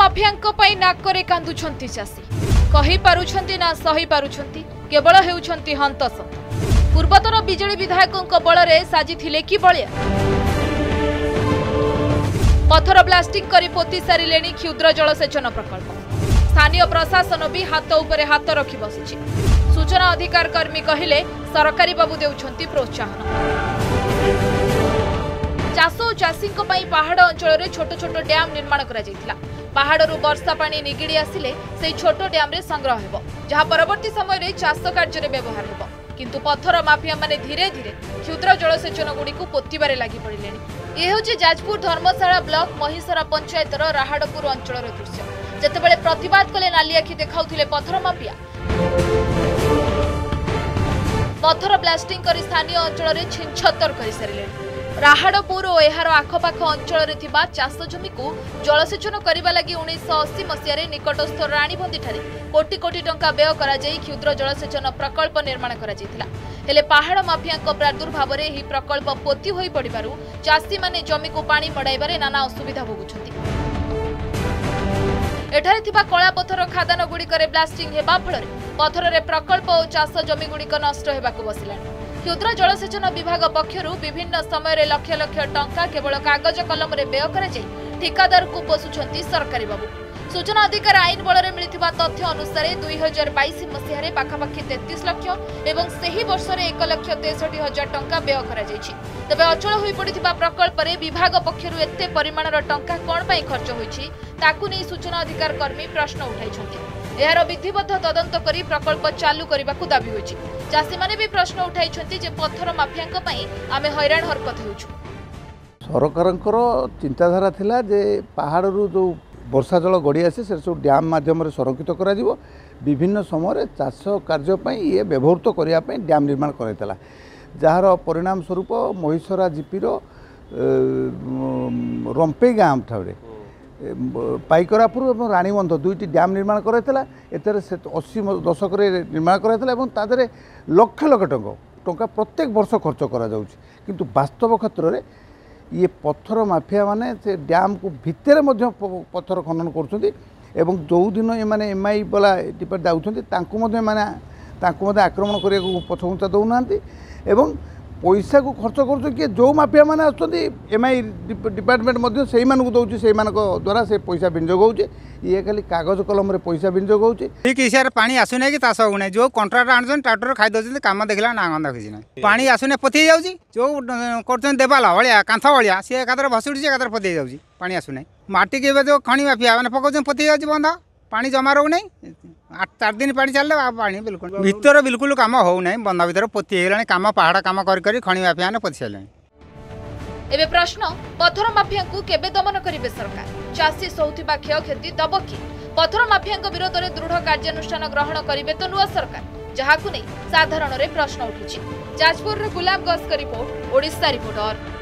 ମାଫିଆଙ୍କ ପାଇଁ ନାକରେ କାନ୍ଦୁଛନ୍ତି ଚାଷୀ କହି ପାରୁଛନ୍ତି ନା ସହି ପାରୁଛନ୍ତି କେବଳ ହେଉଛନ୍ତି ହନ୍ତସନ୍ତ। ପୂର୍ବତନ ବିଜେଡି ବିଧାୟକଙ୍କ ବଳରେ ସାଜିଥିଲେ କି ବଳିଆ पथर ब्लास्टिंग करी पोती सारिलेनी क्षुद्र जलसेचन प्रकल्प। स्थानीय प्रशासन भी हाथ उपरे हाथ रखी बसिछि। सूचना अधिकार कर्मी कहिले सरकारी बाबू देउछंती प्रोत्साहन। चाष और चाषी पहाड़ अंचल में छोट छोट डैम निर्माण करा जायतिला। पहाड़रू वर्षा पानी निगिड़ी आसिले से छोट डैम रे संग्रह हेबो जहाँ परवर्ती समय रे चाष कार्य रे व्यवहार हेबो। किंतु पथर माफिया माने धीरे धीरे क्षुद्र जलसेचन गुड़ी को पोतिबारे लागि पड़िलेनी। यह हूँ जाजपुर धर्मशाला ब्लॉक महिसरा पंचायतर राहाड़पुर अंचल दृश्य जेतेबेले प्रतिवाद कले नाली आखि देखाउथिले पथर माफिया। पथर ब्लास्टिंग करी स्थानीय अंचल में छिनछतर कर सारे। राहाड़पुर और एहार आखपाख अंचल में चाष जमी को जलसेचन करने लगी 1980 मसीह निकटस्थ राणीबंदी ठारे कोटी कोटी टंका व्यय करा जाई क्षुद्र जलसेचन प्रकल्प निर्माण करा जायतिला। हेले पहाड़ माफिया प्रादुर्भाव में यह प्रकल्प पोती होई पड़िबारु चाषी माने जमी को पानी मड़ाइबारे नाना असुविधा भोगुछंती। एठारे थिबा कला पथर खादान गुड़िकरे ब्लास्टिंग हेबा फଳରେ पथर प्रकल्प और चाष जमी गुड़िक नष्ट हेबाकु बसिलानी। क्षुद्र जलसेचन विभाग पक्षरु विभिन्न समय लक्ष लक्ष टंका केवल कागज कलम रे व्यय करा जाई ठिकादार को पोषुछंती सरकारी बाबू। सूचना अधिकार आईन बल मिलिथिबा तथ्य अनुसार 2022 मसीह पाखापाखि 33 लाख एवं सही वर्ष 1,63,000 टंका व्यय करा जायछि। तबे अचल होई पड़िथिबा प्रकल्प रे विभाग पक्षरु एते परिमाणर टंका कोन पई खर्च होईछि ताकु नै सूचना अधिकार कर्मी प्रश्न उठाइछंती। एहार विधिबद्ध तदंत करी प्रकल्प चालू करबाकू दाबी होईछि। चाषी माने भी प्रश्न उठाइछंती जे पत्थर माफियाक पई आमे हैरान हरकत होउछु। सरकारंकर चिंताधारा थिला जे पहाड़रू जो वर्षा जल गड़ी आसे से सब डैम माध्यम संरक्षित करा जिवो। विभिन्न समय चाष कार्य ये व्यवहृत करने डैम निर्माण कराइला जार परिणाम स्वरूप महिसरा जीपीर रंपे गाँव ठारे पाइकरापुर और राणीबंध दुईटी डैम निर्माण कराइला। एतर 80 दशक निर्माण कराइला लक्ष लक्ष टंका प्रत्येक वर्ष खर्च करा जाउछि। किंतु वास्तव क्षेत्र में ये पत्थर माफिया माने से डैम को भितर मध्य पत्थर खनन करुँच एवं जो दिन ये एमआई वाला टिपर जाऊँच माने आक्रमण करने को पछघुंचा दौना एवं पैसा को खर्च कर किए जो माफिया माने एमआई डिपार्टमेंट से दौर से द्वारा से पैसा विनियोग होचे। ये खाली कागज कलम रे पैसा विनियोग होचे। ठीक हिसाब पानी आसुना कि चाष होना जो कंट्राक्टर आनुन ट्राक्टर खाई दौरान कम देखला नागंदा किसी ना पानी आसुना पथी जाऊँगी जो कर देवाला भाया कांथ भाया सी एकादर भसुड़ी एकादर पथी जाऊँगी पानी आसुना माटी के जो खणी माफिया मैंने पकाउन पथी जाऊँगी बंध पानी जमा रोना 8-4 दिन पानी चल पानी बिल्कुल भीतर बिल्कुल कम हो ना बंध भर पोती कम पहाड़ कम कर खणी माफिया ने पोती सारे। एबे प्रश्न पत्थर माफिया को केबे दमन करिवे सरकार चाषी सौथिबा क्षयक्षति दब कि पत्थर माफिया विरोध में दृढ़ कार्यानुष्ठान ग्रहण करिवे तो नुआ सरकार जहाकु नै साधारण रे प्रश्न उठिछि। जाजपुर रे गुलाम गस का रिपोर्ट ओडिशा रिपोर्टर।